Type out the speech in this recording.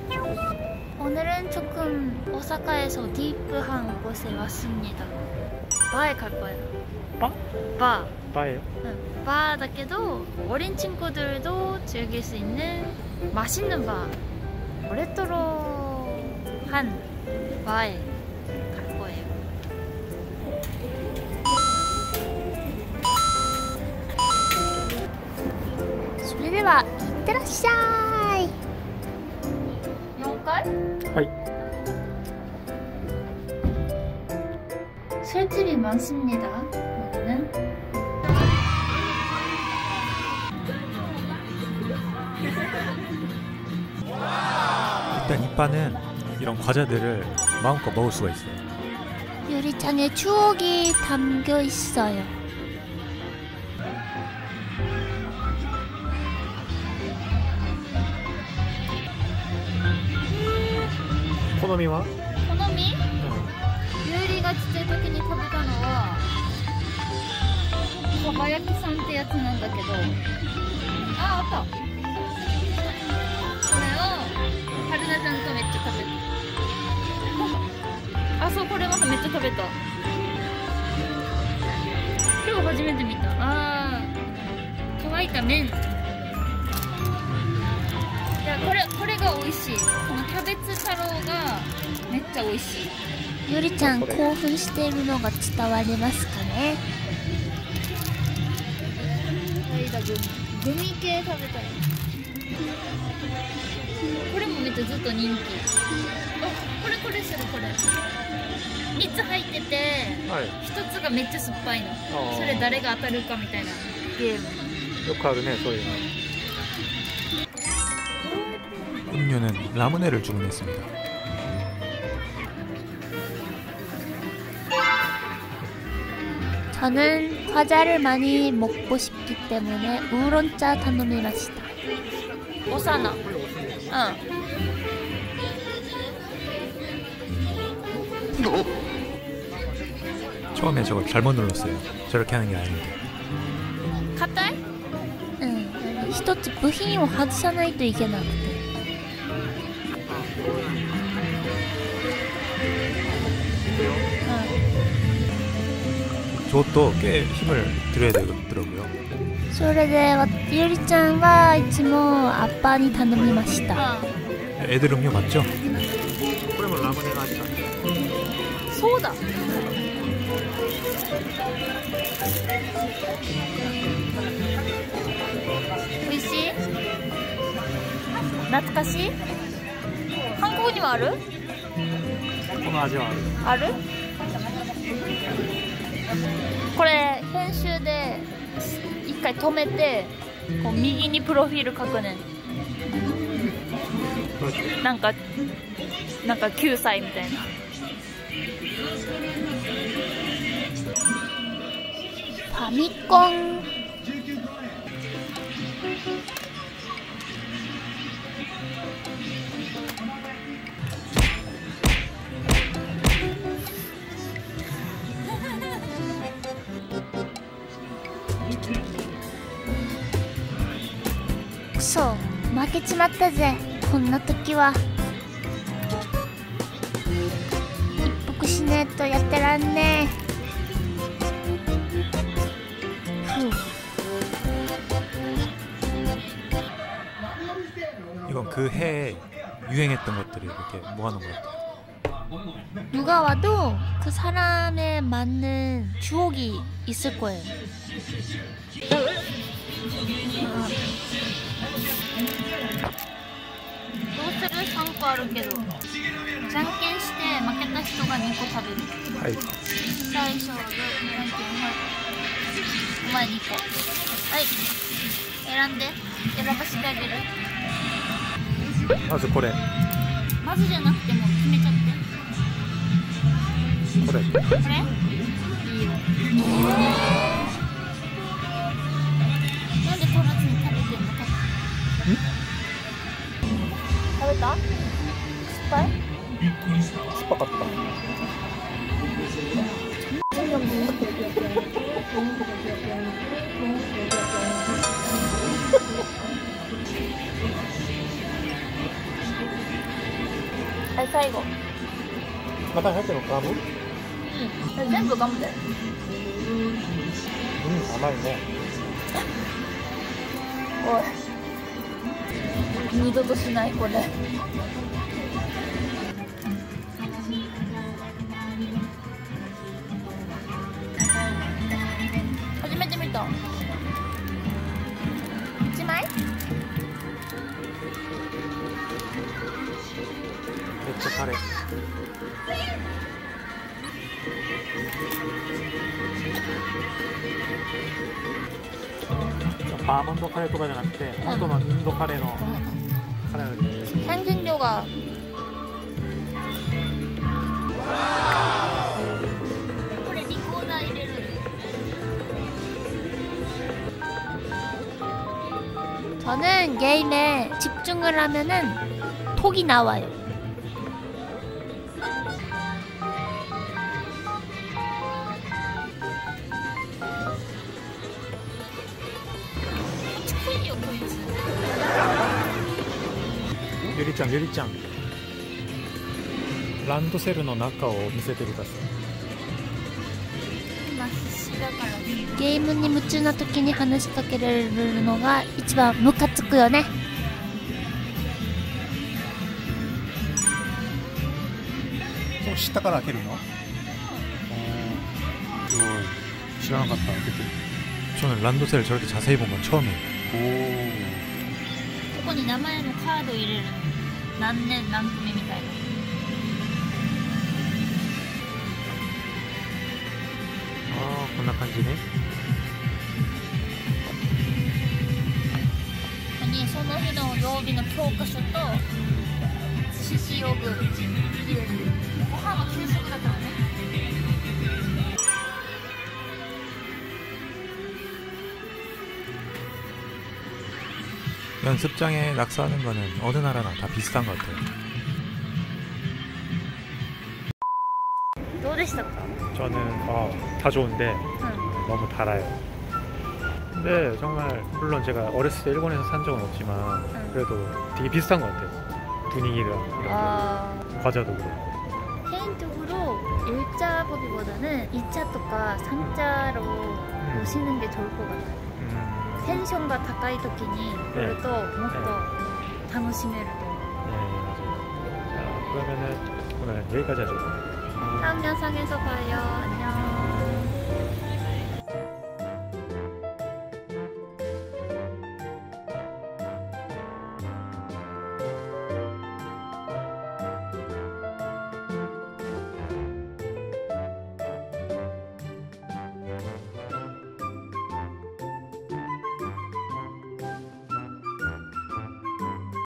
오늘은 조금 오사카에서 딥한 곳에 왔습니다. 바에 갈 거예요. 바? 바. 바예요? 응, 바다게도 어린 친구들도 즐길 수 있는 맛있는 바. 레트로한 바에 갈 거예요.それではいってらっしゃい。4階? はい。 술집이 많습니다. 여기는 일단 이 바는 이런 과자들을 마음껏 먹을 수가 있어요. 유리창에 추억이 담겨 있어요. 코노미와? 好み? 유리가ちっちゃい時に食べたのはかば焼きさんってやつなんだけど、あった。これを春菜ちゃんとめっちゃ食べた。あ、そう、これまためっちゃ食べた。今日初めて見た。あー、乾いた麺。いや、これが美味しい。このキャベツ太郎がめっちゃ美味しい。ゆりちゃん興奮しているのが伝わりますかね。グミ系食べたい。これもめっちゃずっと人気。あ、これする。これ3つ入ってて、はい、1つがめっちゃ酸っぱいの。それ誰が当たるかみたいなゲーム。 よくあるね、そういうの。 음료는 라무네를 주문했습니다. 저는 과자를 많이 먹고 싶기 때문에 우롱차頼みました. 오사나. 응. 처음에 저걸 잘못 눌렀어요. 저렇게 하는 게 아닌데. 硬い? 응. 一つ部品を外さないといけなくて. 저것도 꽤 힘을 들여야 되더라고요. それでゆりちゃんはいつもアッパーに頼みました。 애들 음료 맞죠? これもラムネの味だ。 そうだ。美味しい？懐かしい？韓国にはある？ この味はある。 ある？これ編集で一回止めてこう右にプロフィール書くねん。なんか9歳みたいな。ファミコン。そう、負けちまったぜ。こんな時は一服しねえとやってらんねえ。 이건 그 해에 유행했던 것들이 이렇게 모아놓은 것 같아요. 누가 와도 그 사람에 맞는 추억이 있을 거예요. 로스를 3個あるけど、じゃんけんして負けた人が2個食べる。はい。最初のじゃんけん、はい。お前2個。はい。選んで。選ばせてあげる。 まずこれ。 まずじゃなくても決めちゃって。これ。これ？いいよ。なんで取らずに食べてんのか。食べた？酸っぱい？ 酸っぱかった。 最後。 中に入ってるのガム？ うん、全部ガムだよ。 甘いね。 おい、二度としないこれ。初めて見た。1枚？ めっちゃカレー。バーモントカレーとかじゃなくて、本当のインドカレーのカレーなんです。 香辛料が。これリコーダー入れる。저는 게임에 집중을 하면은 톡이 나와요. ゆりちゃん、ゆりちゃん。ランドセルの中を見せてください。 今必死だから。ゲームに夢中な時に話しかけられるのが一番ムカつくよね。 そう、下から開けるの？すごい。知らなかった。開けてる。저는 란도셀을 저렇게 자세히 본 건 처음이에요. 오. ここに名前のカード入れる。何年何組みたいな。 こんな感じね。 その日の曜日の教科書と獅子用具入れる。ご飯は給食だからね。 연습장에 낙서하는 거는 어느 나라나 다 비슷한 것 같아요. どうでしたか? 저는 다 좋은데 너무 달아요. 근데 정말 물론 제가 어렸을 때 일본에서 산 적은 없지만 그래도 되게 비슷한 것 같아요. 분위기가 이런 게 과자도 그렇고. 개인적으로 1차 보기보다는 2차 とか 3차로 보시는 게 좋을 것 같아요. 텐션가 高い時に来るともっと楽しめると思う. 네, 맞아요. 자, 그러면은 오늘 여기까지 하죠. 다음 영상에서 봐요. 안녕.